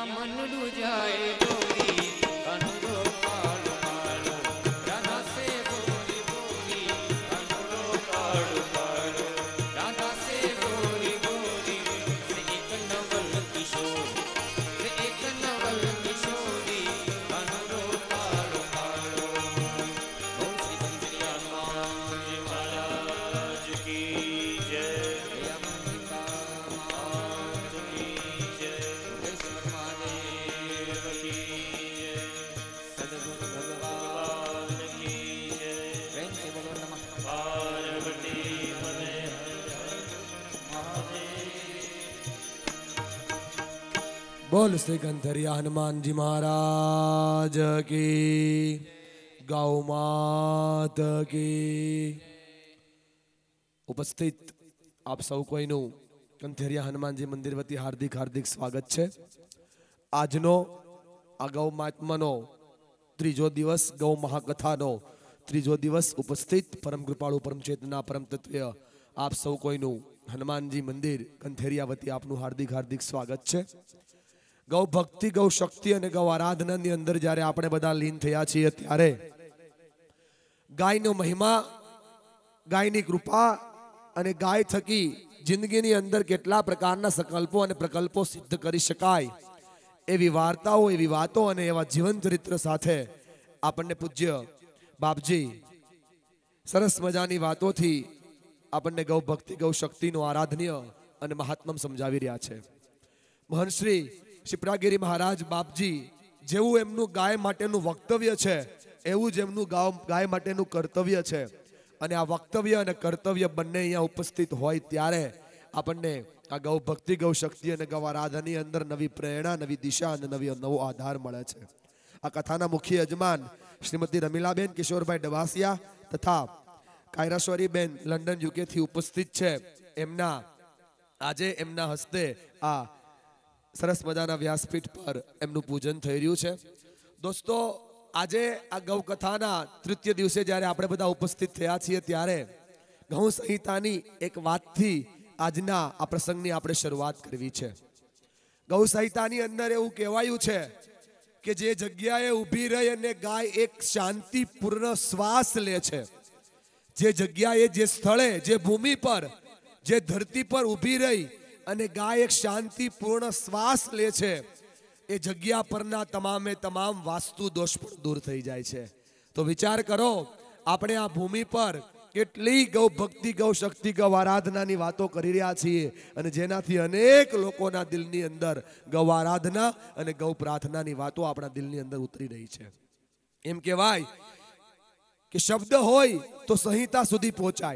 મનડું જાય ગોરી અનુરો કાળો કાળો રાધા સે ગોરી ગોરી અનુરો કાળો કાળો રાધા સે ગોરી ગોરી એક નવલ કિશોર એક નવલ કિશોરી અનુરો કાળો કાળો ઓમ શ્રી કંચરિયા હનુમાનજી મહારાજ કી જય बोल श्री कंथरिया हनुमान जी महाराज की गौ मात की। उपस्थित आप सौ कोईनु कंथरिया हनुमानजी मंदिर वती हार्दिक हार्दिक स्वागत है। आजनो आ गौ महात्मानो त्रीजो दिवस गौ महाकथानो त्रीजो दिवस उपस्थित परम कृपाळु परम चेतना परम तत्व आप सौ कोईनु हनुमानजी मंदिर कंथरिया वती आपनु हार्दिक हार्दिक स्वागत है। गौ भक्ति गौ शक्ति और गौ आराधना ની અંદર જ્યારે આપણે બધા લીન થયા છીએ ત્યારે ગાયનો મહિમા ગાયની કૃપા અને ગાય થકી જિંદગીની અંદર કેટલા પ્રકારના સંકલ્પો અને પ્રકલ્પો સિદ્ધ કરી શકાય એવી વાર્તાઓ એવી વાતો અને એવા જીવન ચરિત્ર સાથે આપણને પૂજ્ય બાપજી સરસ મજાની વાતોથી આપણને ગૌ ભક્તિ ગૌ શક્તિનો આરાધનીય અને મહાત્મમ સમજાવી રહ્યા છે। મહર્ષિ शिप्रागिरी महाराज बापजी जेवू एमनु गाय माटेनु वक्तव्य छे एवू ज एमनु गाय माटेनु कर्तव्य छे अने आ वक्तव्य अने कर्तव्य बंने अहींया उपस्थित होय त्यारे आपणने आ गौ भक्ति गौ शक्ति अने गौ आराधनानी अंदर नवी प्रेरणा नवी दिशा अने नवो आधार मळे छे। आ कथाना मुख्य यजमान श्रीमती रमीलाबेन किशोरभाई डवासिया तथा कायराश्वरीबेन लंडन यूके थी उपस्थित छे। एमना आजे एमना हस्ते आ सरस मजाना व्यासपीठ पर एमनु पूजन थई रह्युं छे। दोस्तों आजे आ गौ कथाना तृतीय दिवसे ज्यारे आपणे बधा उपस्थित थया छीए त्यारे गौ संहितानी एक वातथी आजना आ प्रसंगनी आपणे शरूआत करवी छे। गौ संहितानी अंदर एवुं कहेवायुं छे के जे जग्याए ऊभी रही अने गाय एक शांतिपूर्ण श्वास ले छे, जे जग्याए जे स्थळे जे भूमि पर जे धरती पर ऊभी रही अने गाय एक शांतिपूर्ण श्वास ले छे ए जग्या परना तमामे तमाम वास्तु दोष पण दूर थई जाय छे। तो विचार करो आपणे आ भूमि पर केटली गौ भक्ति गौ शक्ति गौ आराधनानी वातो करी रह्या छीए अने जेनाथी अनेक लोकोना दिलनी अंदर गौ आराधना अने गौ प्रार्थनानी वातो आपणा दिलनी अंदर उतरी रही छे। एम कहेवाय के शब्द होय तो संहिता सुधी पहोंचाय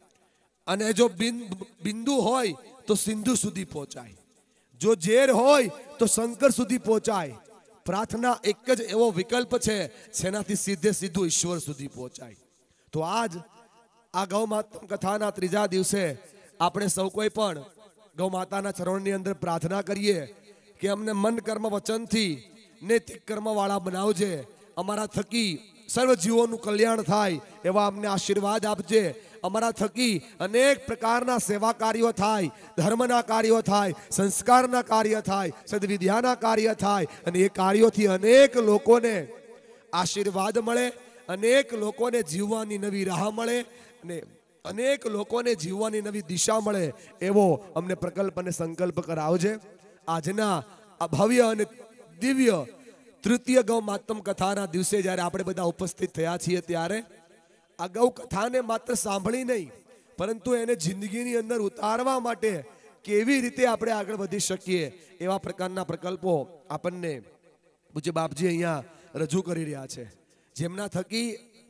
अने जो बिंदु होय तो सिंधु सुधी पहोंचाय, जो जेर होय तो शंकर सुधी पहोंचाय। प्रार्थना एक ज एवो विकल्प छे जेनाथी सीधे सीधू ईश्वर सुधी पहोंचाय। तो आज आ गौ माता कथाना त्रीजा दिवसे आपणे सौ कोई पण गौ माताना चरणोनी अंदर प्रार्थना करीए कि अमने मन कर्म वचन थी नैतिक कर्म वाळा बनावजे, अमारा थकी सर्व जीवोनुं कल्याण थाय एवा अमने आशीर्वाद आपजे। अमरा थकी अनेक प्रकारना सेवा कार्यों थाय, धर्मना कार्यों थाय, संस्कारना कार्य थाय, सद्विद्याना कार्य थाय अने ए कार्योथी अनेक लोकोने आशीर्वाद मळे, अनेक लोकोने जीववानी नवी राह मळे अने अनेक लोकोने जीववानी नवी दिशा मळे एवो अमने प्रकल्प अने संकल्प करावजे। आजना आ भव्य अने दिव्य तृतीय गौ मातम कथाना दिवसे ज्यारे आपणे बधा उपस्थित थया छीए त्यारे आ गौ कथाने मात्र सांभळी नहीं परंतु एने जिंदगीनी अंदर उतारवा माटे केवी रीते आपणे आगळ वधी शकीए एवा प्रकारना प्रकल्पो आपणने पूज्य बापजी अहींया रजू करी रह्या छे। जेमना थकी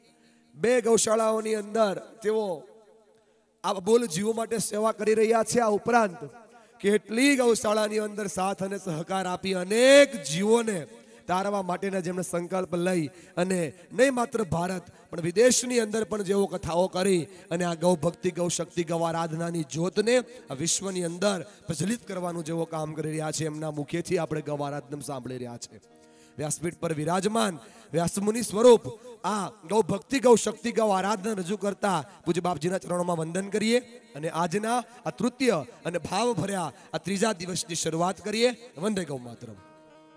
बे गौशाळाओनी अंदर तेओ आ बोल जीवो माटे सेवा करी रह्या छे। आ उपरांत કેટલી ગૌશાળાની અંદર સાથ અને સહકાર આપી અનેક જીવોને તારવા માટેના જેમણે સંકલ્પ લઈ અને નહીં માત્ર ભારત પણ વિદેશની અંદર પણ જેવો કથાઓ કરી અને આ ગૌ ભક્તિ ગૌ શક્તિ ગૌ આરાધનાની જ્યોતને આ વિશ્વની અંદર પ્રજ્વલિત કરવાનું જેવો કામ કરી રહ્યા છે એમના મુખેથી આપણે ગૌ આરાધના સાંભળી રહ્યા છે। व्यासपीठ पर विराजमान व्यासमुनि स्वरूप आ गौ भक्ति गौ शक्ति गौ आराधना रजू करता पूज्य बापजीना चरणों में वंदन करिए अने आजना आ तृतीय अने भाव भर्या आ त्रीजा दिवसनी शरूआत करिए। वंदे गौ मातरम।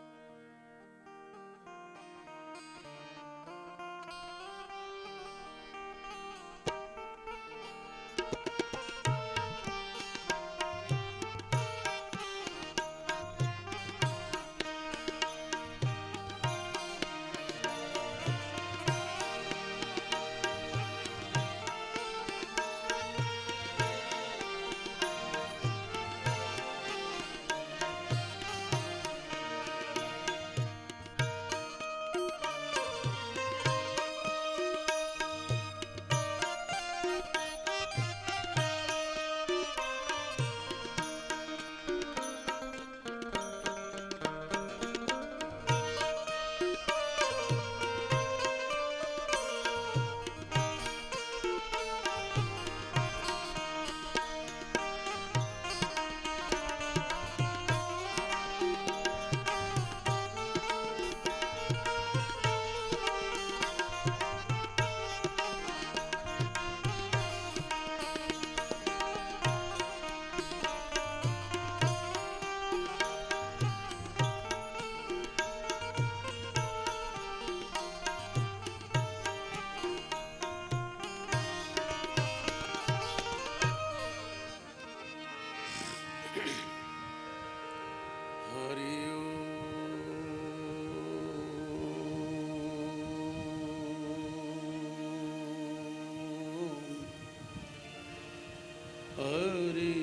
हरि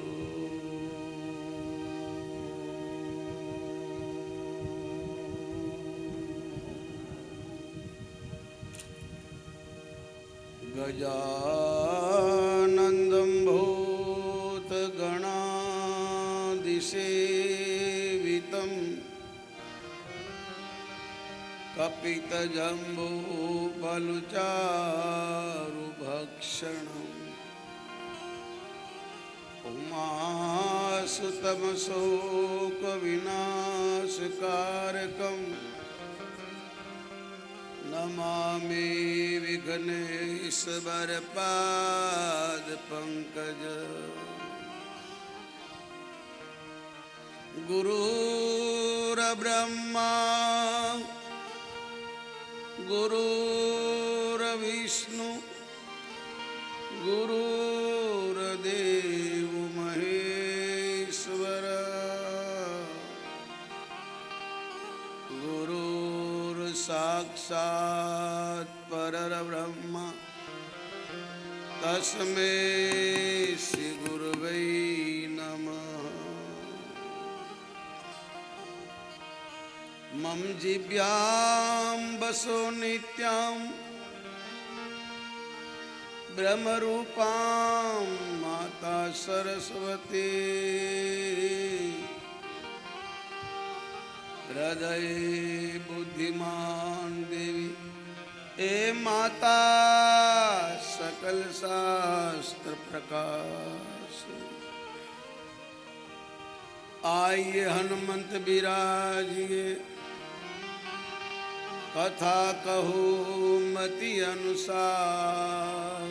गजानन्दं भूतगणादिसेवितं कपितजम्बूफलचारुभक्षणम् उमासुतमशोकविनाशकारकम् नमामि विघ्नेश्वरपादपङ्कज गुरुर्ब्रह्मा गुरुर्विष्णु गुरुर्देव महेश्वर गुरुर्साक्षात् परब्रह्म तस्मै श्री गुरुवे नमः। मम जिभ्यां वसो नित्यां ब्रह्मरूपां माता सरस्वती हृदये बुद्धिमान देवी ए माता सकल शास्त्र प्रकाश। आइए हनुमंत विराजिए कथा कहूँ मति अनुसार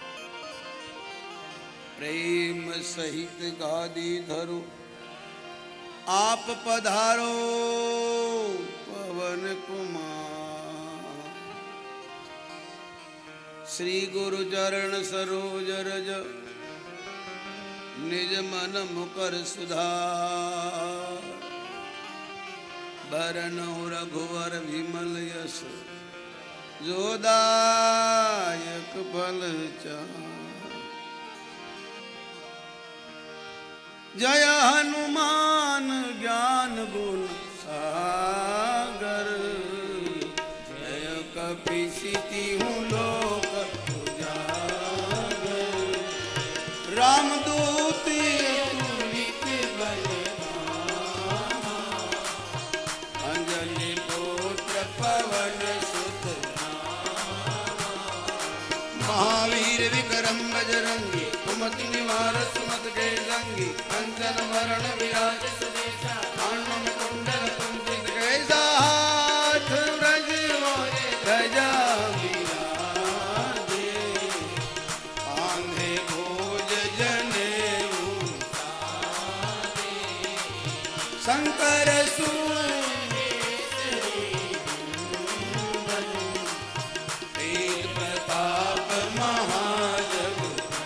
प्रेम सहित गादी धरो आप पधारो पवन कुमार। श्री गुरु चरण सरोज रज निज मन मुकर सुधार बरनौ रघुवर विमल यश जोदायक फल चार। जय हनुमान ज्ञान गुण सागर जय कपीसिति हूँ लोक उजागर रामदूत अतुलित बलधामा अंजनी पुत्र पवन सुत नामा महावीर विक्रम बजरंगी कुमति निवार सुमत के संगी कंचन वरण विराज सुदेशा कानन कुंडल कुंचित कैसा हाथ ब्रज मोरे ध्वजा विराजे आंधे भोज जनेऊ तारे शंकर सुर तेज प्रताप महाजग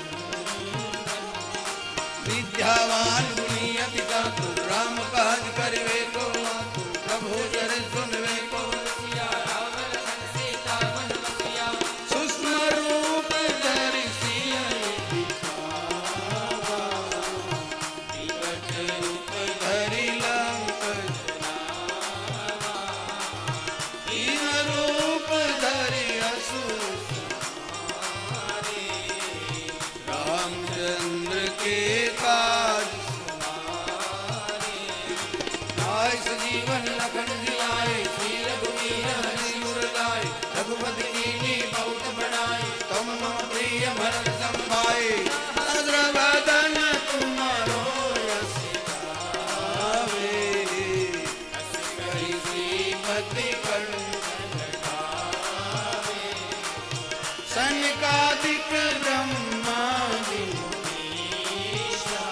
विद्यावान गुणी अति चातुर राम काज करिवे को आतुर प्रभु चर सुनवे को रसिया राम लखन सीता मन बसिया सूक्ष्म रूप धरि सिया दिखावा विकट रूप धरि लंक जरावा दीन रूप धरि असुर संहारे रामचंद्र के काज आय सजीवन लखन जियाए श्री रघुवीर हरि उर लाए रघुपति कीन्ही बहुत बढ़ाए तुम मम प्रिय भरत संभाए अग्रवदन तुम्हारो यश गावे अस कहि श्रीपति कंठ लगावे सनकादिक ब्रह्मादि मुनीषा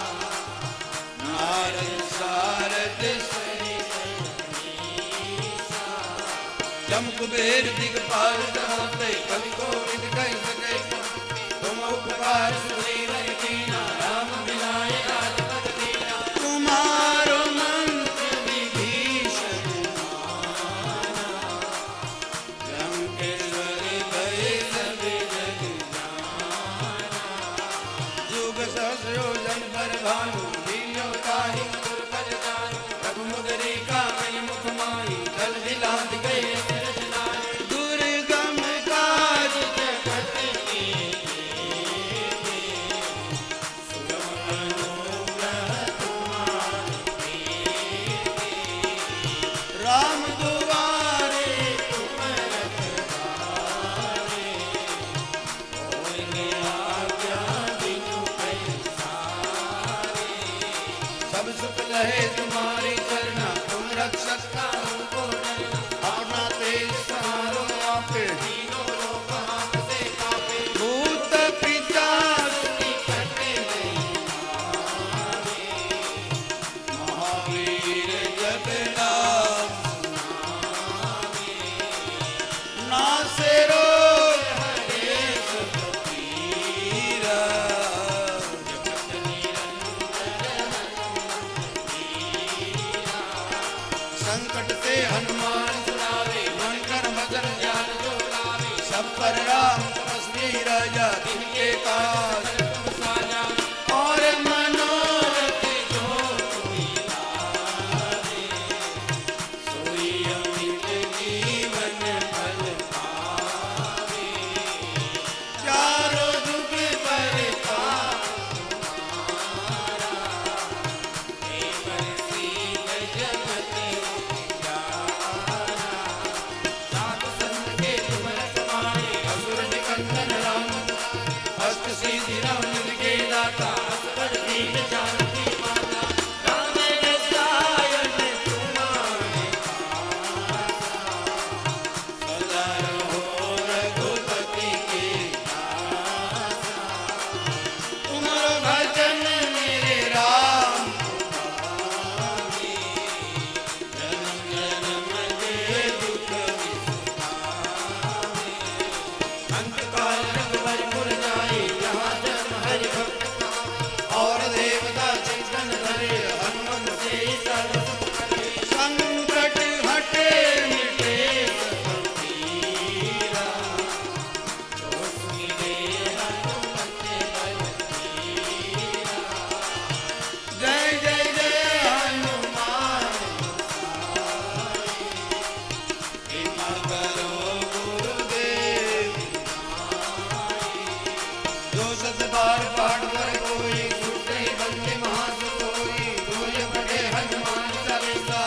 नारद सारद सहित अहीसा जम कुबेर दिगपाल होते कवि कोविद कह सके तुम उपकार सुग्रीव कीना राम मिलाए राजपद दीना तुम्हारो मंत्र विभीषण माना लंकेश्वर भय सब जग जाना जुग सहस्र योजन पर भानु लील्यो ताहि मधुर पद जानु रघुमुदरी का मई मुख माई जल दिलांत गए अचरज नारी दुर्गम काज जगत के सुगम अनुग्रह तुम्हारे राम दुआरे तुम रखवारे होएंगे आज्ञा बिनु पैसारे सब सुख लहे तुम्हारी चरना तुम रक्षक काहू को डरना अपना तेज सहारो आपे तीनों लोक हाथ से कापे भूत पिशाच निकट नहीं आवे महावीर जब नाम सुनावे नासे रोग हरे सब पीरा जगत निरंतर संकट से हनुमान छुड़ावे मन कर भजन ज्ञान जो लावे सब पर राम तपस्वी राजा दिन के काज और मनोरथ जो कोई लावे सोई अमित जीवन फल पावे चारों जुग पर तुम्हारा हे प्रसिद्ध जगत उजियारा साधु संत के तुम रखवारे असुर निकंदन राम अष्ट सिद्धि नव निधि के दाता असवर दीन जानकी माता राम रसायन तुम्हारे सदा रहो रघुपति के दासा तुम्हारा भजन मेरे राम पावे जन्म जन्म के दुख विसरावे अंत काल रघुवर पुर जाए जहाँ जन्म हरि भक्त पावे और देवता चिंतन धरे हनुमत से सर्व सुख करे संकट हटे मिटे सब पीरा जो सुमिरे हनुमत बल बीरा जय जय जय हनुमान गोसाई कृपा करो गुरुदेव नाई जो सत बार पाठ कर कोई छूटे बंदे महासु कोई धोय पढ़े हनुमान चालीसा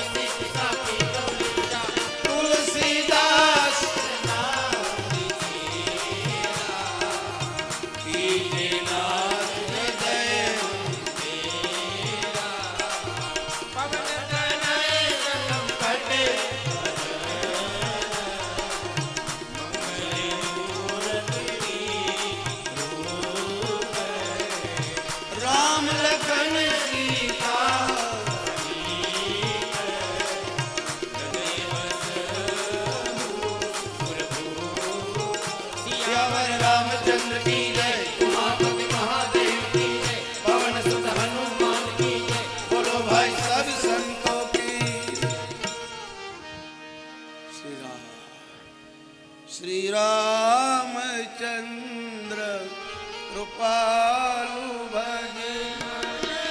तुलसीदास नाम कीजे नाथ हृदय तेरा पवन तनय संकट मंगल मूर्ति रूप राम लखन सीता सियावर रामचंद्र की जय उमापति महादेव की जय पवन सुत हनुमान की जय बोलो भाई सब संतों की श्री रामचंद्र कृपालु भज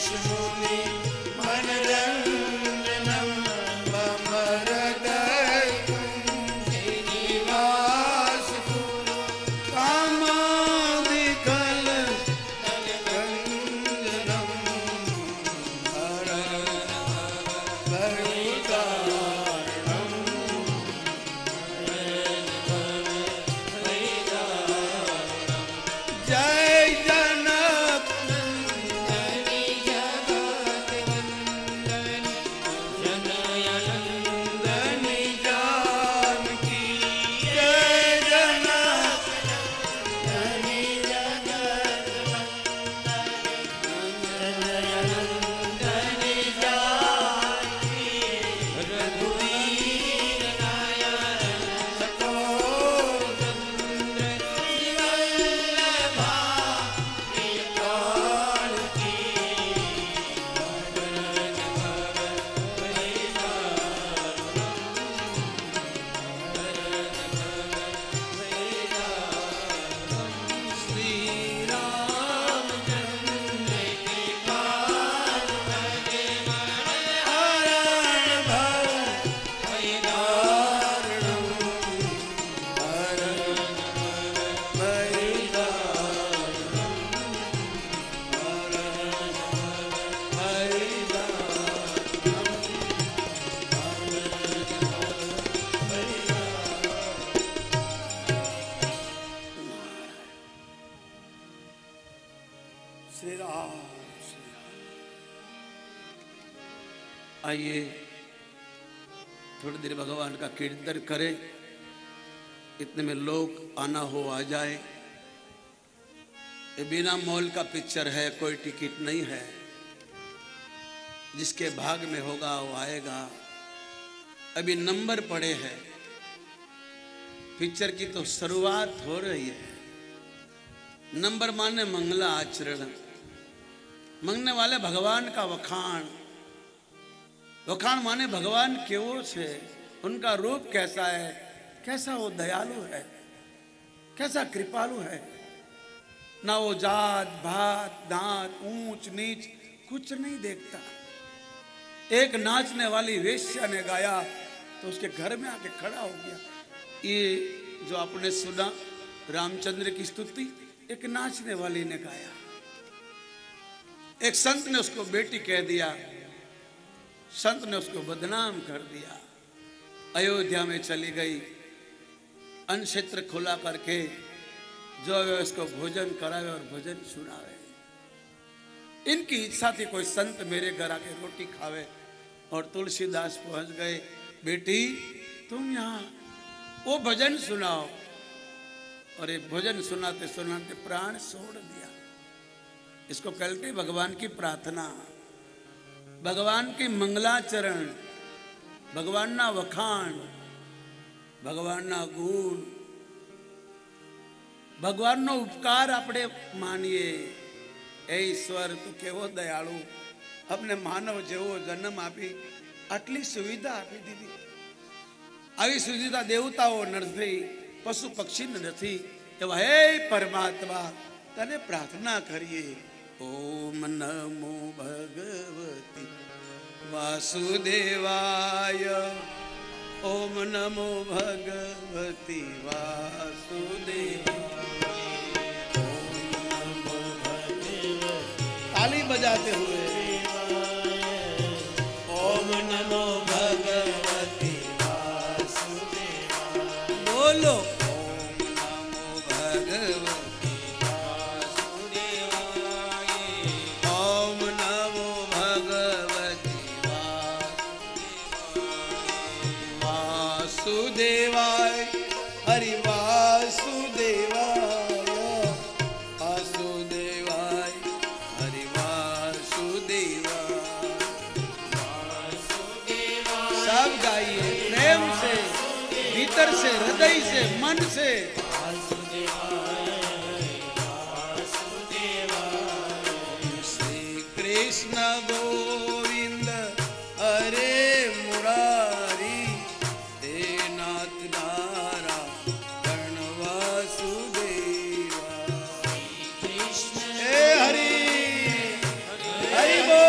मुनि मनरंजनम निवास गुरु कामादिकल रंजनम जय जनक नंदनी जानकी जय जनक नंदनी जानकी रघुवीर नायक श्री राम। आइए थोड़ी देर भगवान का कीर्तन करें। इतने में लोग आना हो आ जाए। ये बिना मॉल का पिक्चर है, कोई टिकट नहीं है। जिसके भाग में होगा वो आएगा। अभी नंबर पड़े हैं। पिक्चर की तो शुरुआत हो रही है। नंबर माने मंगला आचरण, मंगने वाले भगवान का वखाण। वखाण माने भगवान केवो छे, उनका रूप कैसा है, कैसा वो दयालु है, कैसा कृपालु है। ना वो जात भात दांत ऊंच नीच कुछ नहीं देखता। एक नाचने वाली वेश्या ने गाया तो उसके घर में आके खड़ा हो गया। ये जो आपने सुना रामचंद्र की स्तुति, एक नाचने वाली ने गाया। एक संत ने उसको बेटी कह दिया, संत ने उसको बदनाम कर दिया। अयोध्या में चली गई, अन्न क्षेत्र खुला करके जो है उसको भोजन करावे और भजन सुनावे। इनकी इच्छा थी कोई संत मेरे घर आके रोटी खावे। और तुलसीदास पहुंच गए, बेटी तुम यहाँ वो भजन सुनाओ। और ये भजन सुनाते सुनाते प्राण छोड़ दिया। इसको कहते भगवान की प्रार्थना, भगवान की मंगलाचरण, भगवान ना वखाण, भगवान ना गुण, भगवान नो उपकार अपने मानिए। ए ईश्वर तू केवो दयाळु, अपने मानव जेवो जन्म आपी आटली सुविधा आपी दीदी। આવી સુવિધા દેવતાઓ નથી, પશુ પક્ષી નથી। એવા હે પરમાત્મા તને પ્રાર્થના કરીએ। ઓમ નમો ભગવતી વાસુદેવાય, ओम नमो भगवती वासुदेवाय। ओम नमो भगवती, ताली बजाते हुए ओम नमो भगवती वासुदेवाय। बोलो ओम नमो भगवती वासुदेवाय। ओम नमो भगवती वासुदेवाय। हरि वासुदेवाय, वासुदेवाय, हरि वासुदेवाय। सब गाइए प्रेम से, भीतर से, हृदय से, मन से। श्री कृष्ण गोविंद हरे मुरारी, हे नाथ नारायण वासुदेवा। हे हरि हरि बोल।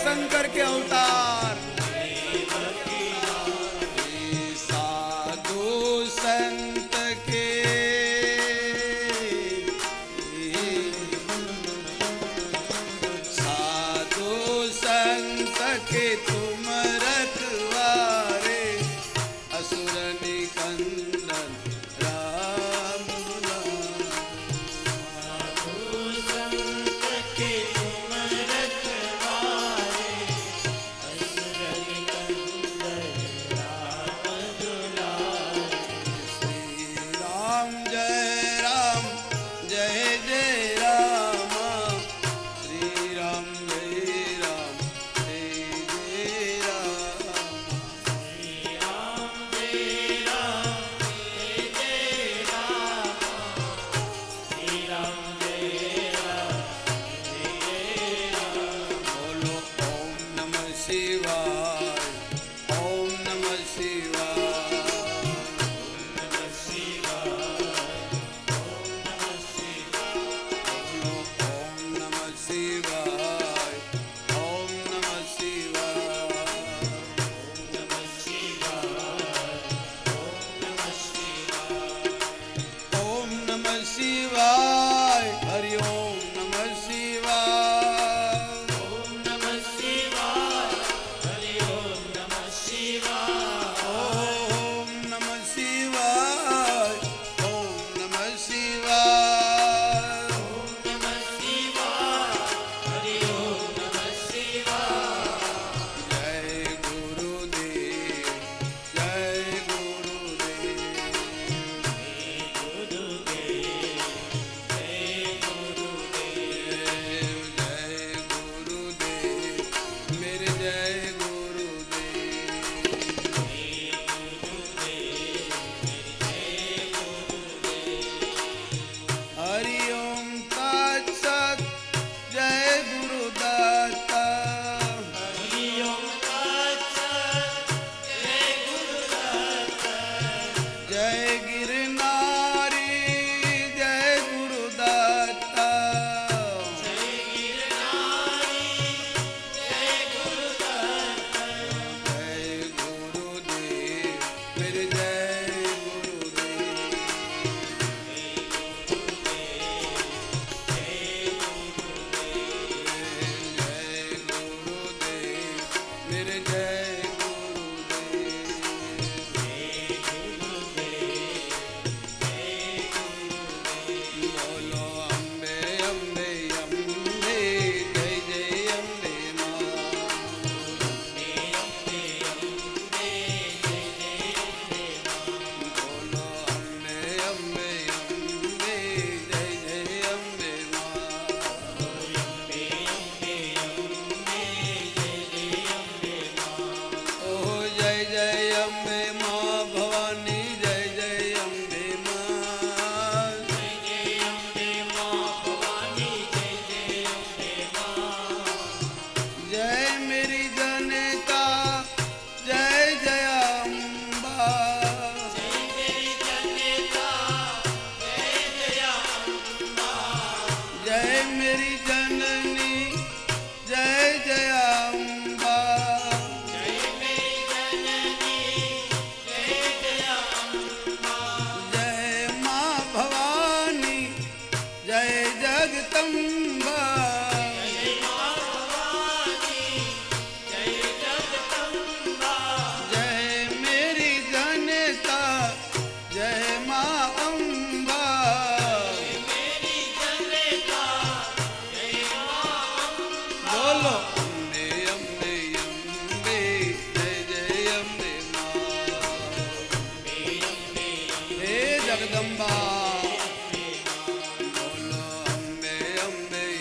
शंकर के अवतार। साधु संत के तुम रखवारे असुर निकंदन राम जगदम्बा बोलो अम्बे अम्बे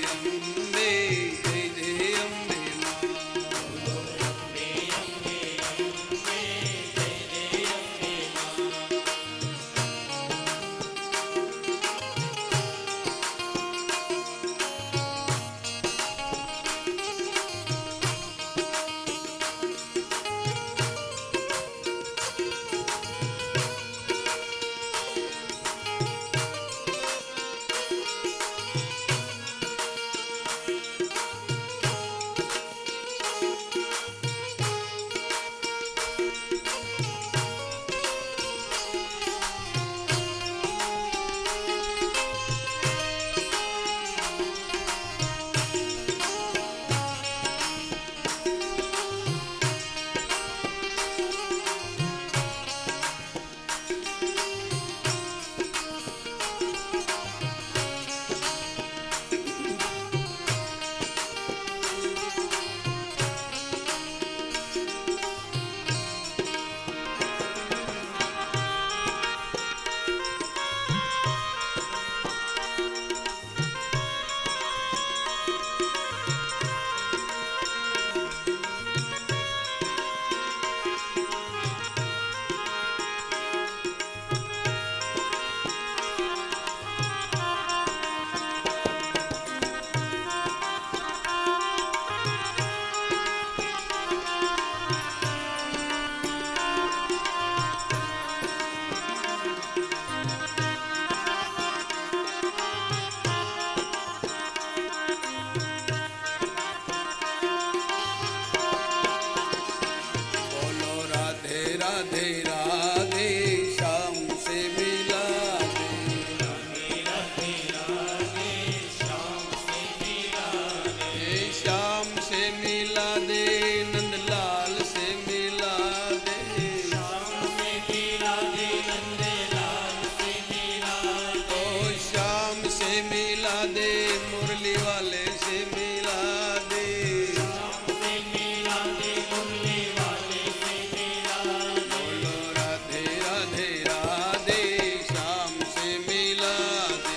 दे, मुरली वाले से मिला दे, बोलो राधे राधे राधे, श्याम से मिला दे,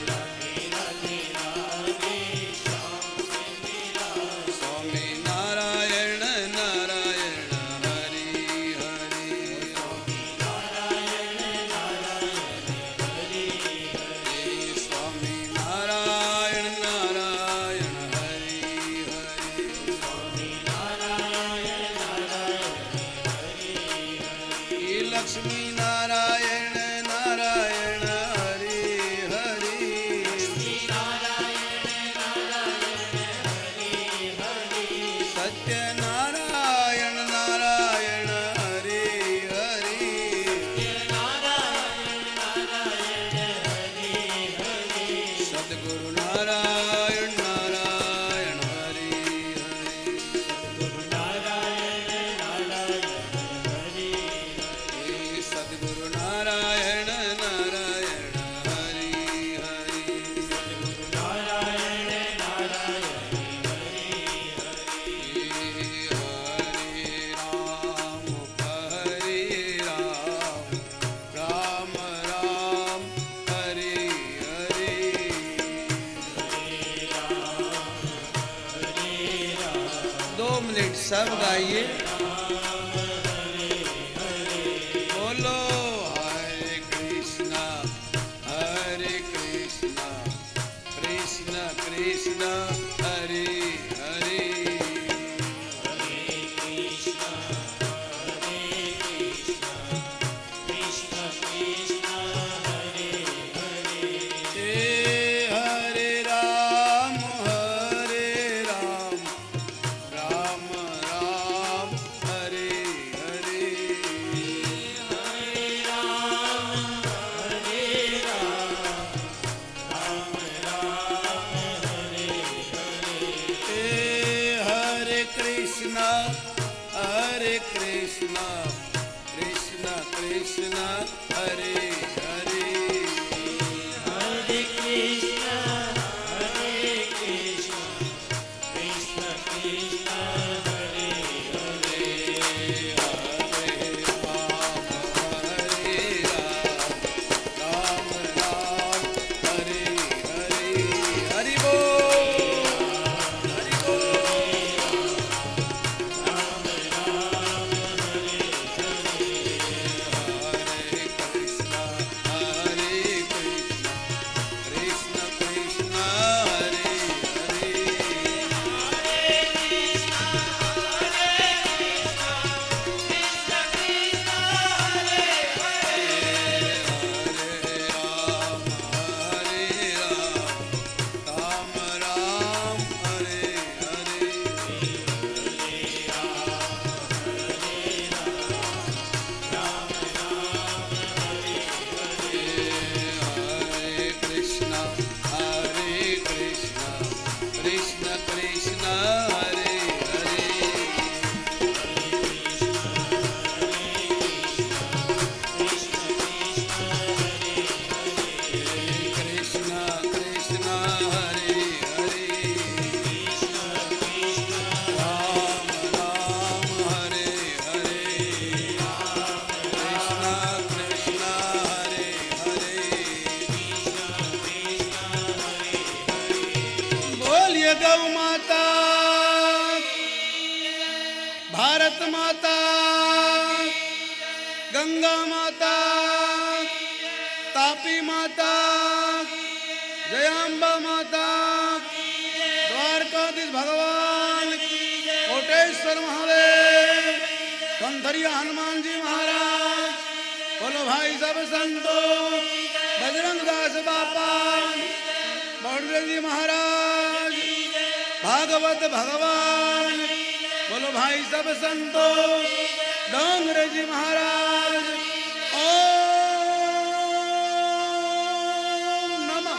स्वामी नारायण नारायण हरि हरि, स्वामी नारायण नारायण हरि हरि, लक्ष्मी नारायण नारायण हरि हरि, सत्य नारायण नारायण हरि हरि, सद्गुरु नारायण नारायण हरि हरि, सद्गुरु नारायण नारायण हरि हरि, हरे राम राम राम हरे हरे, 2 मिनट सब गाइए, बोलो हरे कृष्णा कृष्ण कृष्ण हरे हरे, हरे राम राम राम हरे हरे, हरे कृष्णा कृष्ण कृष्ण हरे हरे, राम राम हरे हरे, हरि बोल हरि बोल, हरे कृष्णा कृष्ण कृष्ण हरे हरे, हरे राम राम हरे हरे, हरे कृष्णा कृष्ण कृष्ण हरे हरे, कृष्ण कृष्ण हरे हरे, राम राम हरे हरे, कृष्ण कृष्ण हरे हरे, बोलिए गौ माता, भारत माता, गंगा माता, तापी माता, जयांबा माता, द्वारकाधीश भगवान, कोटेश्वर महादेव, कंथरिया हनुमान जी महाराज, बोलो भाई सब संतों, बजरंग दास बापा, बड़े जी महाराज, भागवत भगवान, बोलो भाई सब संतों, डोंगरे जी महाराज, ओम नमः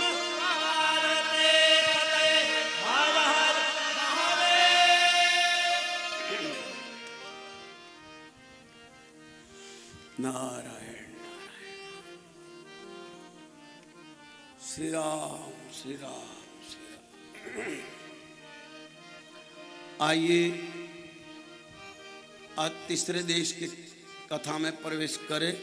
नारायण। श्री राम श्री राम श्री राम। आइए आज तीसरे देश की कथा में प्रवेश करें।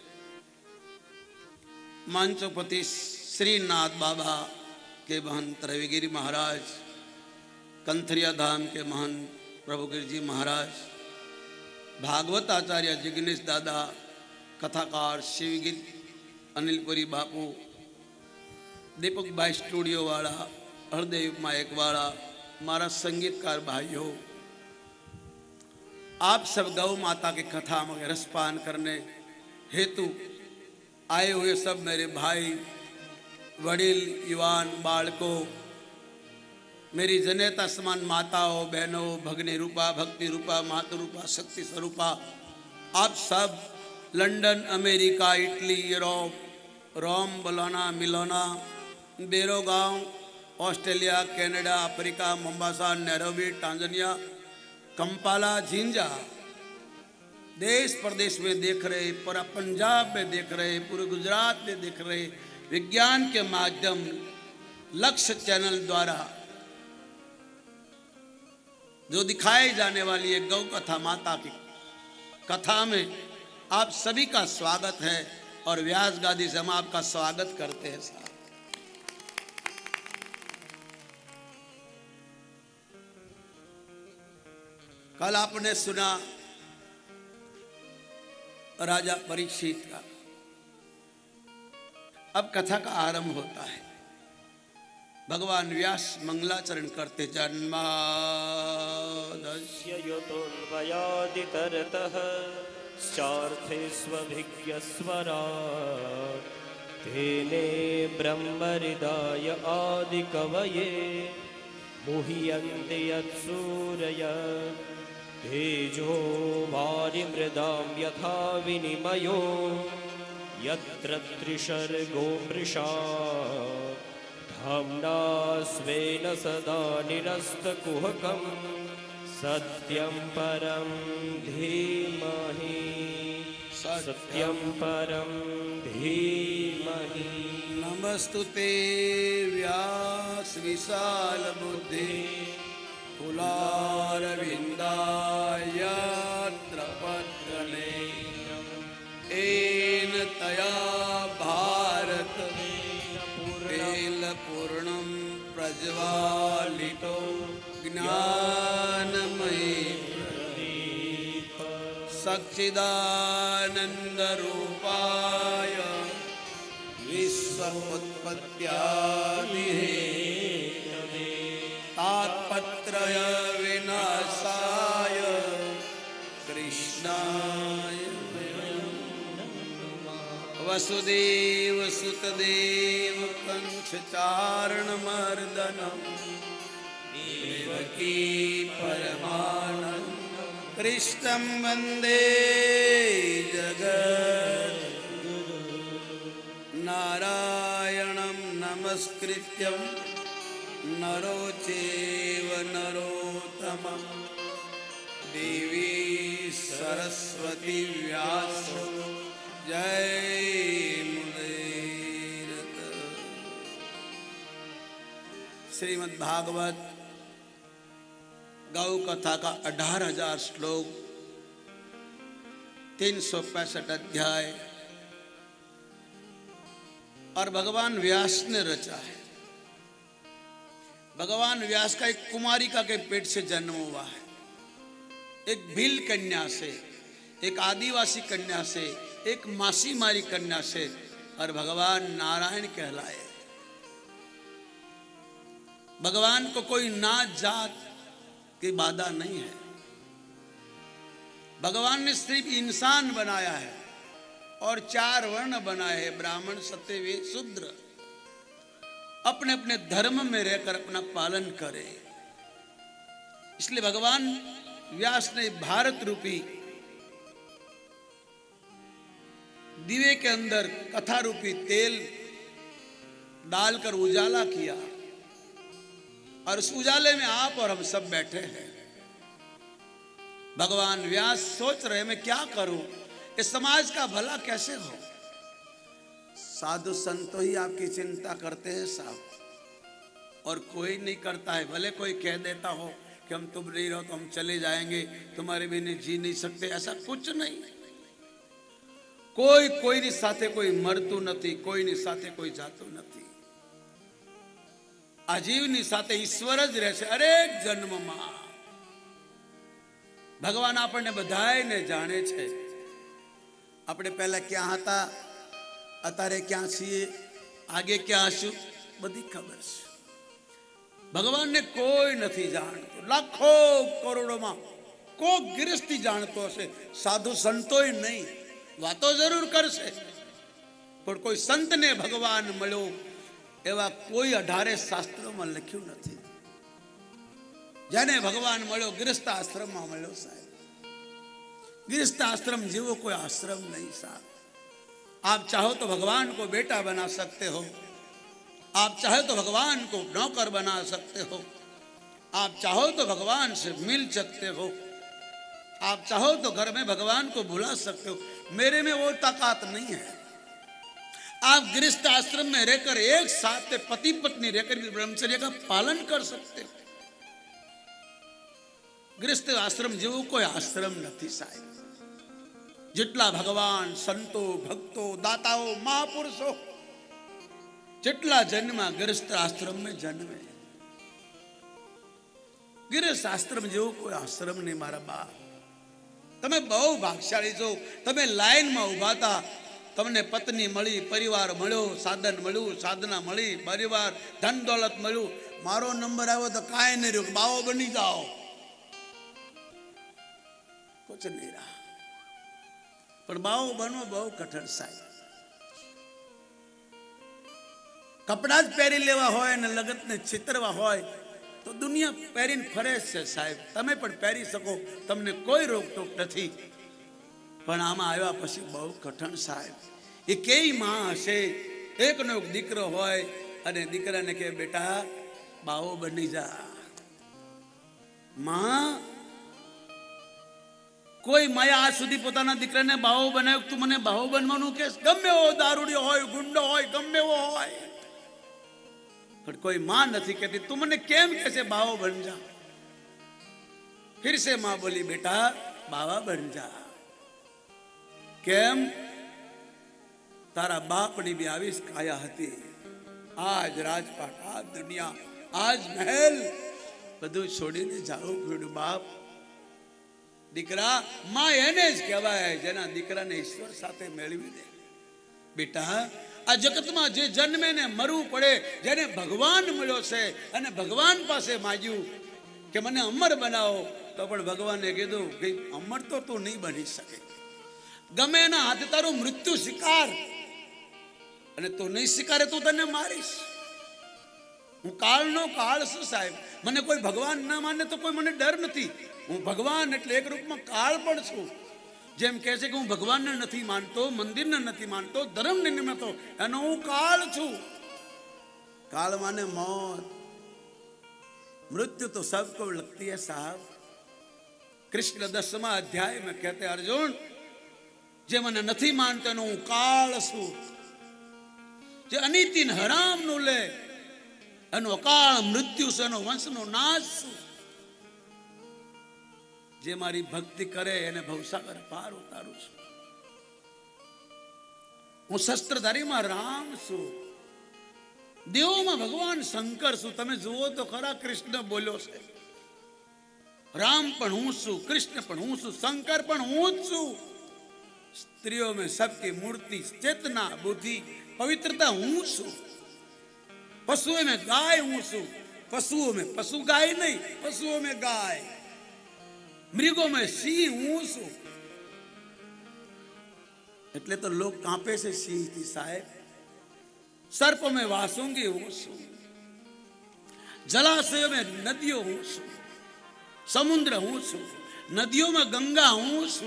मंचोपति श्रीनाथ बाबा के महंत रविगिरी महाराज, कंथरिया धाम के महंत प्रभुगिरी जी महाराज, भागवत आचार्य जिग्नेश दादा, कथाकार शिवगिरी अनिलपुरी बापू, दीपक भाई स्टूडियो वाला, हरदेव मायक वाला, हमारा संगीतकार भाइयों, आप सब गौ माता की कथा में रसपान करने हेतु आए हुए सब मेरे भाई, वडील, युवान, बालकों, मेरी जनेता समान माताओं, बहनों, भगनी रूपा, भक्ति रूपा, मातृ रूपा, शक्ति स्वरूपा, आप सब London, America, Italy, Europe, Rome, Bologna, Milano, बेरोगांव, Australia, Canada, Africa, Mombasa, Nairobi, Tanzania, Kampala, Jinja, देश प्रदेश में देख रहे, पूरा पंजाब में देख रहे, पूरे गुजरात में देख रहे, विज्ञान के माध्यम लक्ष्य चैनल द्वारा जो दिखाई जाने वाली है गौ कथा माता की कथा में आप सभी का स्वागत है और व्यास गादी से हम आपका स्वागत करते हैं साहब। कल आपने सुना राजा परीक्षित का, अब कथा का आरंभ होता है। भगवान व्यास मंगलाचरण करते, जन्मादस्य यतोन्वयादितरतः चार्थे स्वभिज्ञस्वराट् तेने ब्रह्महृदाय आदिकवये मुह्यन्ति यत्सूरय तेजो वारिमृदां यथा विनिमयो यत्र त्रिशर्गो मृषा धाम्ना स्वेन सदा निरस्तकुहकं सत्यं परं धीमहि सत्यं परं धीमहि। नमस्तुते व्यास विशाल बुद्धि कुलारविन्दाय त्रपत्रने एन तया भारत तेल पूर्णं प्रज्वालितो ज्ञानमयी सच्चिदानन्दरूपाय विश्वोत्पत्त्यादिहेतवे तात्पत्रय विनाशाय कृष्णाय वसुदेव सुतदेव कंसचारणमर्दनं देवकी परमानंद कृष्णं वन्दे जगद्गुरु। नारायणं नमस्कृत्यं नरो चैव नरोत्तमं देवी सरस्वती व्यासो जय मुरलीरत। श्रीमद् भागवत गौ कथा का 18,000 श्लोक, 365 अध्याय और भगवान व्यास ने रचा है। भगवान व्यास का एक कुमारिका के पेट से जन्म हुआ है, एक भील कन्या से, एक आदिवासी कन्या से, एक मासी मारी कन्या से, और भगवान नारायण कहलाए। भगवान को कोई नात जात की बाधा नहीं है। भगवान ने सिर्फ इंसान बनाया है और 4 वर्ण बनाए हैं, ब्राह्मण, क्षत्रिय, शूद्र। अपने अपने धर्म में रहकर अपना पालन करे। इसलिए भगवान व्यास ने भारत रूपी दिवे के अंदर कथा रूपी तेल डालकर उजाला किया और उस उजाले में आप और हम सब बैठे हैं। भगवान व्यास सोच रहे मैं क्या करूं, इस समाज का भला कैसे हो। साधु संतो ही आपकी चिंता करते हैं साहब, और कोई नहीं करता है। भले कोई कह देता हो कि हम तुम नहीं रहो तो हम चले जाएंगे, तुम्हारे बिना जी नहीं सकते, ऐसा कुछ नहीं। कोई साथे कोई मरतु नहीं, कोई साथे कोई जातु नहीं। आजीवनी साथे ईश्वर ज रहेशे हरेक जन्ममां। भगवान आपने बधाईने जाने छे। આપણે પહેલા ક્યાં હતા, અત્યારે ક્યાં છીએ, આગે ક્યાં હશું, બધી ખબર છે। ભગવાનને કોઈ નથી જાણતું। લાખો કરોડોમાં કોક ગૃહસ્થી જાણતો હશે, સાધુ સંતોય નહીં। વાતો જરૂર કરશે, પણ કોઈ સંતને ભગવાન મળ્યો એવા કોઈ 18 શાસ્ત્રોમાં લખ્યું નથી। જેને ભગવાન મળ્યો ગૃહસ્થ આશ્રમમાં મળ્યો સાહેબ। गृहस्थ आश्रम जीवो कोई आश्रम नहीं साहब। आप चाहो तो भगवान को बेटा बना सकते हो, आप चाहो तो भगवान को नौकर बना सकते हो, आप चाहो तो भगवान से मिल सकते हो, आप चाहो तो घर में भगवान को बुला सकते हो। मेरे में वो ताकत नहीं है। आप गृहस्थ आश्रम में रहकर एक साथ पति पत्नी रहकर भी ब्रह्मचर्य का पालन कर सकते हो। गृहस्थ आश्रम जीवो कोई आश्रम नहीं साहब। જેટલા ભગવાન સંતો ભક્તો દાતાઓ મહાપુરુષો જેટલા જન્મા ગૃહસ્થ આશ્રમ में જન્મે, ગૃહસ્થ આશ્રમ જેવો કોઈ આશ્રમ નહીં મારા બાપ। તમે બહુ ભાગશાળી છો। તમે લાઈનમાં ઊભા હતા, તમને પત્ની મળી, પરિવાર મળ્યો, સાધન મળ્યું, સાધના મળી, પરિવાર ધન દોલત મળ્યું। મારો નંબર આવ્યો તો કાંઈ નહીં રહ્યું, બાવો બની જાઓ, कुछ नहीं रहा। पर बाओ बनो बहु कठिन साहेब। कपड़ा ज पहरी लेवा होय ने लगत ने चित्रवा होय तो दुनिया पहरीन फरे छे साहेब। तमे पण पहरी सको, तमने कोई रोक टोक नहीं। पण आमां आव्या पछी बहु कठिन साहेब। ए केई मां हशे, एकनो एक दीकरो होय अने दीकराने कहे बेटा बाओ बनी जा। मां कोई माया आज सुधी पोताना दीकराने बाहो बनाव्यो, तू मने बाहो बनवानुं कहेस? गमे एवो दारूडियो होय, गुंडो होय, गमे एवो होय, पर कोई मां नहीं कहती तू मने केम कैसे बाहो बन जा। फिर से मां बोली बेटा बावा बन जा। केम? तारा बापनी भी आवीज काया हती। आज राजपाट, आज दुनिया, आज महल बधुं छोड़ीने जावुं पड्युं। बाप दीकरा मां एने ज कहेवाय जेना दीकराने ईश्वर साथे मेळवी दे। बेटा आ जगतमां जे जन्मे ने मरવું પડે, જેને ભગવાન મળ્યો છે અને ભગવાન પાસે માંગ્યું કે મને અમર બનાવો, તો પણ ભગવાને કીધું કે અમર તો તું નહીં બની શકે। ગમે એના હાથે તારું મૃત્યુ સ્વીકાર, અને તું નહીં સ્વીકારે તો તને મારીશ। હું કાળનો કાળ છું સાહેબ। મને કોઈ ભગવાન ના માને તો કોઈ મને ડર નથી। હું ભગવાન એટલે એક રૂપમાં કાળ પણ છું। જેમ કહે છે કે હું ભગવાનને નથી માનતો, મંદિરને નથી માનતો, ધર્મને નથી માનતો, એનો હું કાળ છું। काल माने मौत, मृत्यु तो सबको लगती है साहब। कृष्ण 10वां अध्याय में कहते अर्जुन जे मने नहीं मानते नो हूँ काल छू। जे अनीति हराम नु ले एनो अकाल मृत्यु से एनो वंश नो नाश छू। जे मारी भक्ति करे एने भवसागर पार उतारू छू। हूँ शस्त्रधारी में राम छू, देवों में भगवान शंकर छू। तमे जुओ तो खरा कृष्ण बोलो से राम पण हूँ छू, कृष्ण पण हूँ छू, शंकर पण हूँ छू। स्त्रियों में सबकी मूर्ति, चेतना, बुद्धि, पवित्रता हूँ छू। पशुओं में गाय हूँ छू। पशुओं में पशु गाय नहीं, पशुओं में गाय। मृगों में सिंह हूँ छू। એટલે તો લોક કાંપે છે સિંહ થી સાહેબ। सर्पों में वासुंगी हूँ छू। जलाशयों में नदियों हूँ छू। समुद्र हूँ छू। नदियों में गंगा हूँ छू।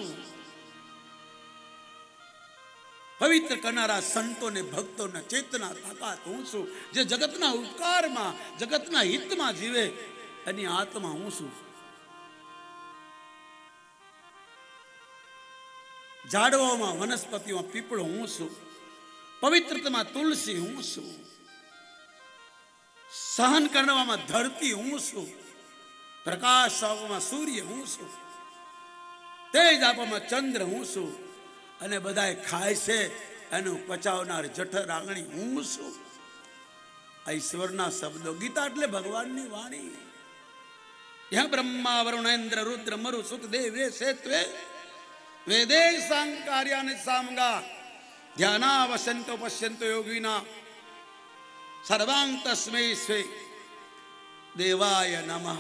पवित्र करनारा संतों ने भक्तों ने चेतना ताकत हूँ छू। जे जगतना उपकार में, जगतना हित में जीवे एनी आत्मा हूँ छू। झाड़ों में, वनस्पतियों में पीपळो हूँ छू। પવિત્રતામાં તુલસી હું છું, સહન કરવામાં ધરતી હું છું, પ્રકાશ આપવામાં સૂર્ય હું છું, તેજ આપવામાં ચંદ્ર હું છું, અને બધાય ખાય છે એનું પચાવનાર જઠર આંગણી હું છું. આ ઈશ્વરના શબ્દો. ગીતા એટલે ભગવાનની વાણી. યહ બ્રહ્મા વરુણેન્દ્ર રુદ્ર મરુ સુખદેવ શેત્વે વેદે સાંકાર્યાન સામગા ધ્યાનાવસંતો પશ્યંતો યોગીના સર્વાંગ તસ્મૈ સ્વે દેવાય નમઃ.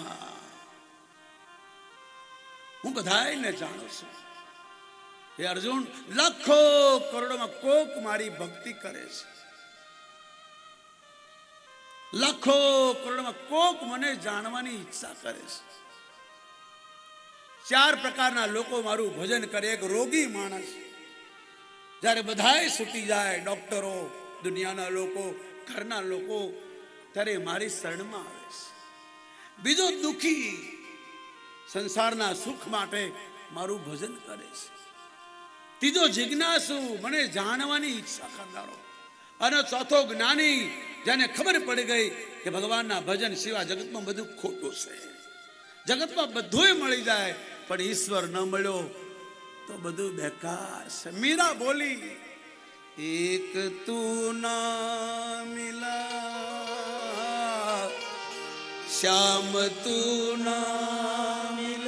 હું બધાયને જાણું છું. હે અર્જુન, લાખો કરોડોમાં કોક મારી ભક્તિ કરે છે, લાખો કરોડોમાં કોક મને જાણવાની ઈચ્છા કરે છે. 4 પ્રકારના લોકો મારું ભજન કરે. એક રોગી માણસ, જ્યારે બધાય છૂટી જાય, ડોક્ટરો, દુનિયાના લોકો, ઘરના લોકો, ત્યારે મારી શરણમાં આવે છે. બીજો દુખી, સંસારના સુખ માટે મારું ભજન કરે છે. ત્રીજો જિજ્ઞાસુ, મને જાણવાની ઈચ્છા કરનારો. અને ચોથો જ્ઞાની, જેને ખબર પડી ગઈ કે ભગવાનના ભજન સિવાય જગતમાં બધું ખોટું છે. જગતમાં બધું મળી જાય પણ ઈશ્વર ન મળ્યો તો બધું બેકાર છે. મીરા બોલી, એક તું ના મિલા શ્યામ તું ના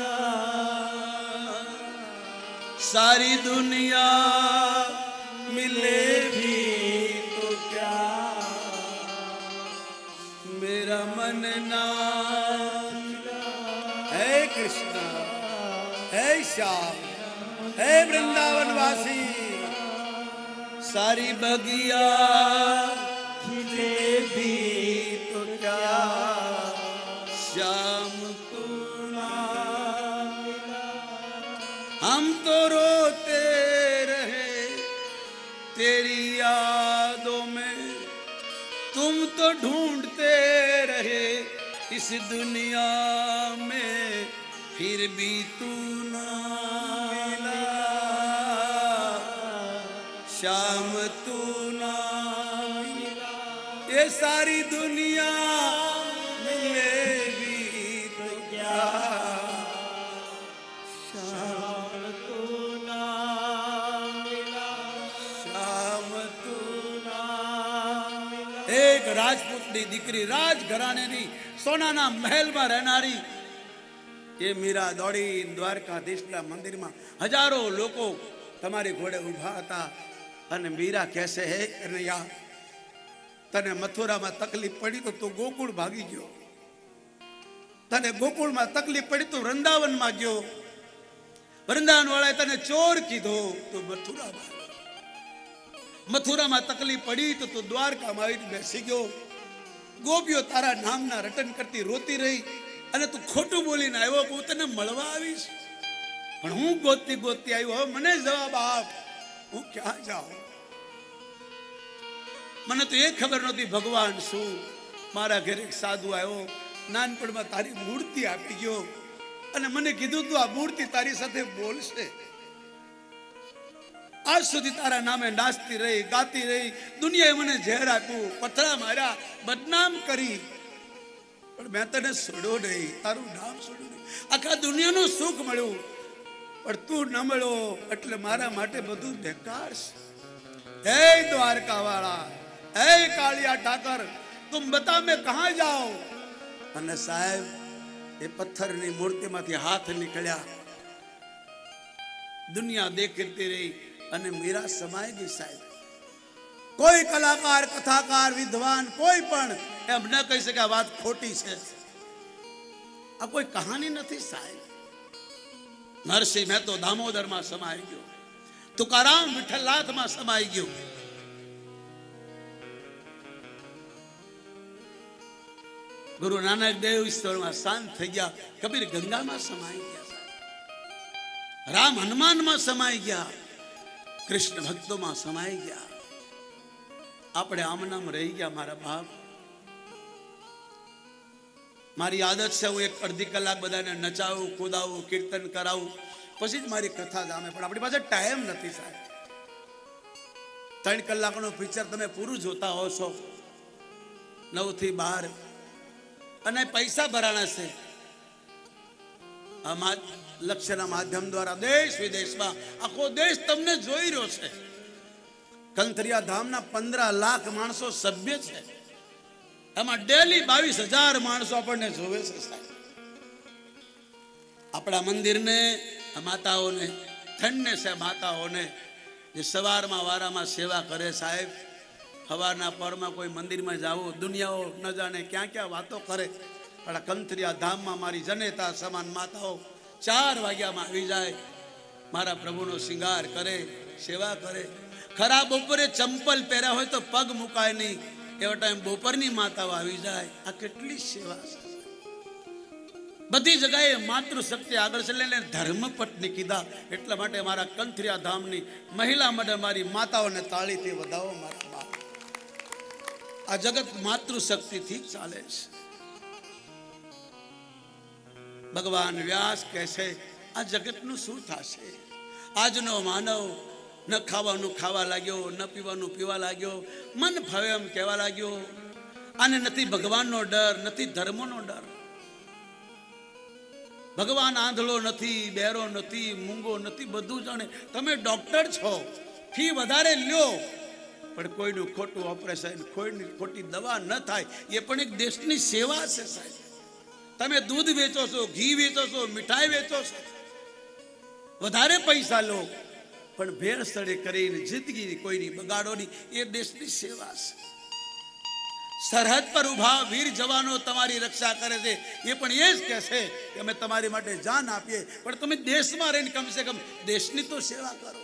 મિલા સારી દુનિયા મિલે ભી તો ક્યા મેરા મન ના. હે કૃષ્ણ, હે શ્યામ, હે વૃંદાવન વાસી, सारी बगिया खिले भी तो क्या श्याम तू ना मिला. हम तो रोते रहे तेरी यादों में, तुम तो ढूंढते रहे इस दुनिया में, फिर भी तू ना मिला. श्याम तू ना मिला. ये सारी दुनिया मिलेगी तो क्या श्याम तू ना मिला. श्याम तू ना मिला. एक રાજપૂતની દીકરી, રાજઘરાણેની સોનાના મહેલમાં રહેનારી એ મીરા દોડી દ્વારકાધીશના મંદિરમાં. હજારો લોકો તમારી ઘોડે ઊભા હતા અને મીરા કહેશે, હે કનૈયા, તને મથુરામાં તકલીફ પડી તો તું ગોકુળ ભાગી ગયો, તને ગોકુળમાં તકલીફ પડી તો વૃંદાવનમાં ગયો, વૃંદાવન વાળાએ તને ચોર કીધો તો મથુરામાં, મથુરામાં તકલીફ પડી તો તું દ્વારકામાં આવીને બેસી ગયો, ગોપીઓ તારા નામના રટન કરતી રોતી રહી અને તું ખોટું બોલીને આવ્યો કે હું તને મળવા આવીશ, પણ હું ગોતતી ગોતતી આવ્યો, હવે મને જવાબ આપ, હું ક્યાં જાઉં? મને તો એ ખબર નહોતી ભગવાન શું. મારા ઘરે એક સાધુ આવ્યો, નાનપણમાં તારી મૂર્તિ આપી ગયો અને મને કીધું તું આ મૂર્તિ તારી સાથે બોલશે. આજ સુધી તારા નામે નાચતી રહી, ગાતી રહી, દુનિયાએ મને ઝેર આપ્યું, પથરા માર્યા, બદનામ કરી, પણ મેં તને છોડ્યો નહીં, તારું નામ છોડ્યું નહીં. આખા દુનિયાનું સુખ મળ્યું પણ તું ન મળ્યો એટલે મારા માટે બધું બેકાર છે. હે દ્વારકા વાળા, હે કાળિયા ઠાકર, તુમ બતા મેં કહા જાઉં. અને સાહેબ એ પથ્થરની મૂર્તિમાંથી હાથ નીકળ્યા, દુનિયા દેખતી રહી અને મીરા સમાઈ ગઈ. સાહેબ, કોઈ કલાકાર, કથાકાર, વિદ્વાન કોઈ પણ એમ ન કહી શકે આ વાત ખોટી છે. આ કોઈ કહાની નથી સાહેબ. નરસિંહ મહેતો દામોદરમાં સમાઈ ગયો, તુકારામ વિઠ્ઠલનાથમાં સમાઈ ગયો, ગુરુ નાનક દેવ ઈશ્વરમાં શાંત થઈ ગયા, કબીર ગંગામાં સમાઈ ગયા, રામ હનુમાનમાં સમાઈ ગયા, કૃષ્ણ ભક્તોમાં સમાઈ ગયા. આપણે આમનામ રહી ગયા. મારા બાપ, મારી આદત છે હું એક અડધી કલાક બધાને નચાવું, કુદાવું, કીર્તન કરાવું, પછી જ મારી કથા જામે, પણ આપણી પાસે ટાઈમ નથી સાહેબ. 3 કલાકનું પિક્ચર તમે પૂરું જોતા હો છો 9 થી 12 અને પૈસા ભરાણા છે. આ લક્ષ્યના માધ્યમ દ્વારા દેશ વિદેશમાં આખો દેશ તમને જોઈ રહ્યો છે. કંથરિયા ધામના 15 લાખ માણસો સભ્ય છે. એમાં ડેલી 22,000 માણસો આપણને જોવે છે સાહેબ. આપણા મંદિરને માતાઓને ધન્ય છે. માતાઓને જે સવારમાં વારામાં સેવા કરે સાહેબ. સવારના પરમાં કોઈ મંદિરમાં જાવું, દુનિયાઓ ન જાણે ક્યાં ક્યાં વાતો કરે. આપણા કંથરિયા ધામમાં મારી જનેતા સમાન માતાઓ 4 વાગ્યામાં આવી જાય, મારા પ્રભુનો શિંગાર કરે, સેવા કરે. ખરા બપોરે ચંપલ પહેર્યા હોય તો પગ મુકાય નહીં, એવા ટાઈમ બપોરની માતાઓ આવી જાય. આ કેટલી સેવા છે. બધી જગ્યાએ માતૃશક્તિ આગળ છે. એટલે ધર્મ પત્ની કીધા. એટલા માટે મારા કંથરિયા ધામની મહિલા મંડળ મારી માતાઓને તાળીથી વધાવો. મારા બાપ, આ જગત માતૃશક્તિથી ચાલે છે. ભગવાન વ્યાસ કહે છે આ જગતનું શું થશે? આજનો માનવ ન ખાવાનું ખાવા લાગ્યો, ન પીવાનું પીવા લાગ્યો, મન ફાવે એમ કહેવા લાગ્યો. આને નથી ભગવાનનો ડર, નથી ધર્મનો ડર. ભગવાન આંધળો નથી, બહેરો નથી, મૂંગો નથી, બધું જાણે. તમે ડોક્ટર છો, ફી વધારે લ્યો, પણ કોઈનું ખોટું ઓપરેશન, કોઈની ખોટી દવા ન થાય, એ પણ એક દેશની સેવા છે સાહેબ. તમે દૂધ વેચો છો, ઘી વેચો છો, મીઠાઈ વેચો છો, વધારે પૈસા લો, પણ ભેળસેળ કરીને જિંદગી કોઈની બગાડોની, એ દેશની સેવા છે. સરહદ પર ઉભા વીર જવાનો તમારી રક્ષા કરે છે. એ પણ એ જ કહે છે કે અમે તમારી માટે જાન આપીએ, પણ તમે દેશમાં રહીને કમસે કમ દેશની તો સેવા કરો.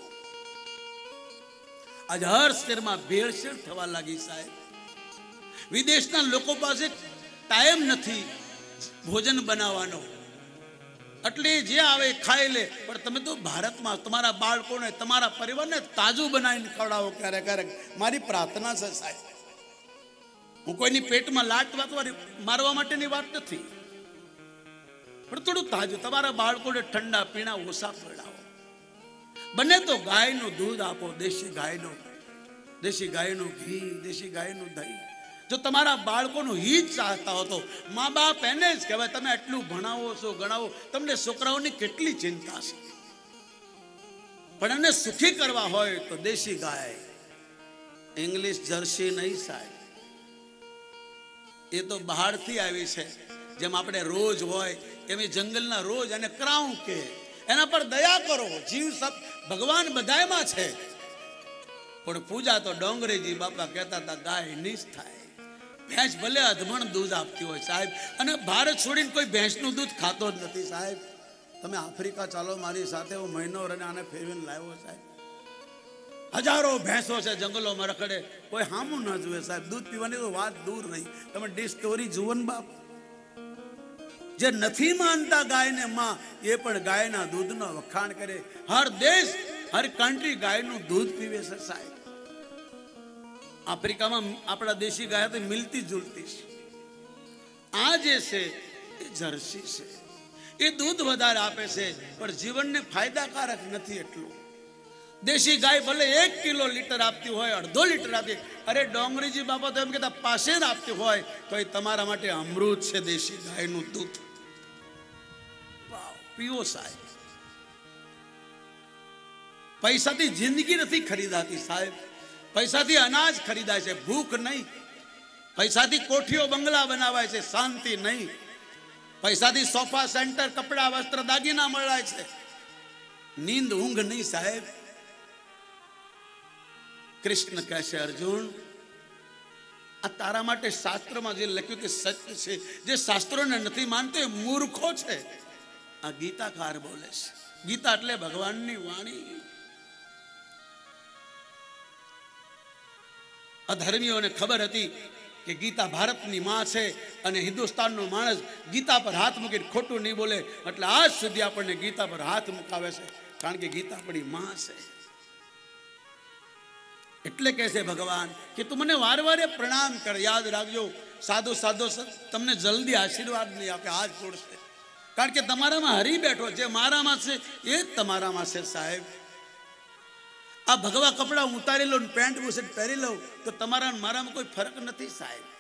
આજે હર શહેરમાં ભેળસેળ થવા લાગી સાહેબ. વિદેશના લોકો પાસે ટાઈમ નથી ભોજન બનાવવાનો, એટલે જે આવે ખાઈ લે. પણ તમે તો ભારતમાં તમારા બાળકોને, તમારા પરિવારને તાજું બનાવીને ખવડાવો. ક્યારેક ક્યારેક મારી પ્રાર્થના છે સાહેબ. હું કોઈની પેટમાં લાટ મારવા માટેની વાત નથી, પણ થોડું તાજું તમારા બાળકોને ઠંડા પીણા ઓછા પડાવો. બને તો ગાયનું દૂધ આપો, દેશી ગાયનું, દેશી ગાયનું ઘી, દેશી ગાયનું દહીં. જો તમારા બાળકોનું હિત ચાહતા હો તો મા બાપ એને જ કહેવાય તમે આટલું ભણાવો છો, ગણાવો. તમને છોકરાઓની કેટલી ચિંતા છે, પણ એને સુખી કરવા હોય તો દેશી ગાય, ઇંગ્લિશ જર્સી નહીં સાહેબ. એ તો બહારથી આવી છે. જેમ આપણે રોજ હોય એમ જંગલના રોજ અને ક્રાઉન કે એના પર દયા કરો. જીવ સબ ભગવાન બધાયમાં છે, પણ પૂજા તો ડોંગરેજી બાપા કહેતા હતા ગાયની જ થાય. ભેંસ ભલે અધમણ દૂધ આપતી હોય સાહેબ, અને ભારત છોડીને કોઈ ભેંસનું દૂધ ખાતો જ નથી સાહેબ. તમે આફ્રિકા ચાલો મારી સાથે, હું મહિનો રહીને આને ફેરવીને લાવ્યો સાહેબ. હજારો ભેંસો છે જંગલોમાં રખડે, કોઈ હામું ન જુએ સાહેબ. દૂધ પીવાની તો વાત દૂર રહી. તમે ડિસ્કવરી જુઓ ને બાપ. જે નથી માનતા ગાયને માં, એ પણ ગાયના દૂધનો વખાણ કરે. હર દેશ, હર કન્ટ્રી ગાયનું દૂધ પીવે છે સાહેબ. આફ્રિકામાં આપણા દેશી ગાય તો મિલતી જુલતી છે. આ જે છે એ જર્સી છે. એ દૂધ વધારે આપે છે, પણ જીવનને ફાયદાકારક નથી એટલું. દેશી ગાય ભલે 1 કિલો લીટર આપતી હોય, 1/2 લીટર આપતી, અરે ડોંગરીજી બાપા તો એમ કહેતા પાસે આપતી હોય તો એ તમારા માટે અમૃત છે. દેશી ગાયનું દૂધ પીવો સાહેબ. પૈસાથી જિંદગી નથી ખરીદાતી સાહેબ. પૈસાથી અનાજ ખરીદાય છે, ભૂખ નહીં. પૈસાથી કોઠીઓ બંગલા બનાવાય છે, શાંતિ નહીં. પૈસાથી સોફા સેન્ટર, કપડા, વસ્ત્ર, દાગીના મળાય છે, નીંદ ઊંઘ નહીં સાહેબ. કૃષ્ણ કહે છે અર્જુન, આ તારા માટે શાસ્ત્રમાં જે લખ્યું તે સત્ય છે. જે શાસ્ત્રોને નથી માનતો એ મૂર્ખો છે. આ ગીતાકાર બોલે છે. ગીતા એટલે ભગવાનની વાણી. અધર્મીઓને ખબર હતી કે ગીતા ભારતની માં છે, અને હિન્દુસ્તાનનો માણસ ગીતા પર હાથ મૂકીને ખોટું નહીં બોલે, એટલે આજ સુધી આપણને ગીતા પર હાથ મુકાવે છે, કારણ કે ગીતા આપણી માં છે. એટલે કહે છે ભગવાન કે તું મને વાર વારે પ્રણામ કર. યાદ રાખજો, સાધુ સાધુ તમને જલ્દી આશીર્વાદ નહીં આપે, હાથ જોડશે, કારણ કે તમારામાં હરી બેઠો. જે મારામાં છે એ જ તમારામાં છે સાહેબ. આ ભગવા કપડા ઉતારી લો, પેન્ટ બુશર્ટ પહેરી લઉં તો તમારા મારામાં કોઈ ફરક નથી સાહેબ.